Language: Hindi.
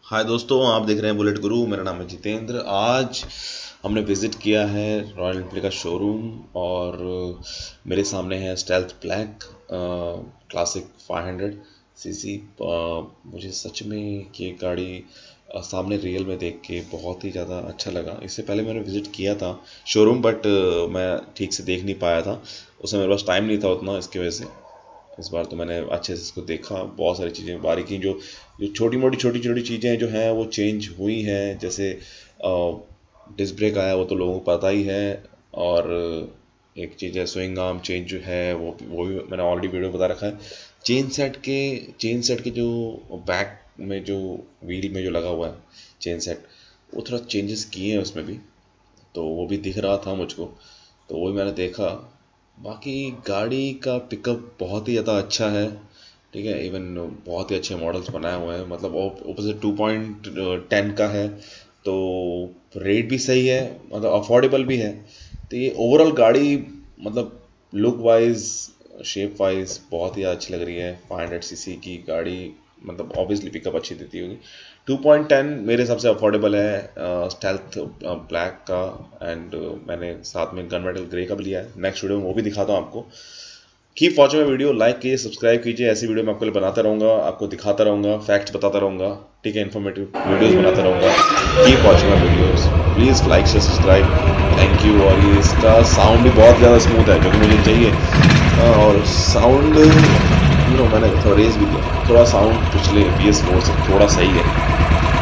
हाय दोस्तों, आप देख रहे हैं बुलेट गुरु। मेरा नाम है जितेंद्र। आज हमने विज़िट किया है रॉयल एनफील्ड का शोरूम और मेरे सामने है स्टेल्थ ब्लैक क्लासिक 500 सीसी। मुझे सच में ये गाड़ी सामने रियल में देख के बहुत ही ज़्यादा अच्छा लगा। इससे पहले मैंने विज़िट किया था शोरूम, बट मैं ठीक से देख नहीं पाया था, उसमें मेरे पास टाइम नहीं था उतना, इसकी वजह से इस बार तो मैंने अच्छे से इसको देखा। बहुत सारी चीज़ें बारीकी जो जो छोटी छोटी चीज़ें जो हैं वो चेंज हुई हैं। जैसे डिस्क ब्रेक आया, वो तो लोगों को पता ही है। और एक चीज़ है स्विंग आर्म चेंज जो है वो भी मैंने ऑलरेडी वीडियो बता रखा है। चेन सेट के जो बैक में जो व्हील में जो लगा हुआ है चेन सेट, वो थोड़ा चेंजेस किए हैं उसमें भी, तो वो भी दिख रहा था मुझको, तो वो भी मैंने देखा। बाकी गाड़ी का पिकअप बहुत ही ज़्यादा अच्छा है, ठीक है। इवन बहुत ही अच्छे मॉडल्स बनाए हुए हैं, मतलब ऊपर से 2.10 का है, तो रेट भी सही है, मतलब अफोर्डेबल भी है। तो ये ओवरऑल गाड़ी मतलब लुक वाइज शेप वाइज बहुत ही अच्छी लग रही है। 500 सीसी की गाड़ी, मतलब ऑब्वियसली पिकअप अच्छी देती होगी। 2.10 मेरे हिसाब से अफोर्डेबल है स्टेल्थ ब्लैक का। एंड मैंने साथ में गन मेटल ग्रे का भी लिया है। नेक्स्ट वीडियो में वो भी दिखाता हूँ आपको। Keep watching my video, like कीजिए, सब्सक्राइब कीजिए। ऐसी वीडियो मैं आपके लिए बनाता रहूँगा, आपको दिखाता रहूँगा, फैक्ट्स बताता रहूँगा, ठीक है, इन्फॉर्मेटिव वीडियोस बनाता रहूँगा। Keep watching my videos, please like से सब्सक्राइब, थैंक यू। और ये इसका साउंड भी बहुत ज़्यादा स्मूथ है जो कि मुझे चाहिए। और साउंड मैंने थोड़ा रेज भी किया, थोड़ा साउंड पिछले PS4 से थोड़ा सही है।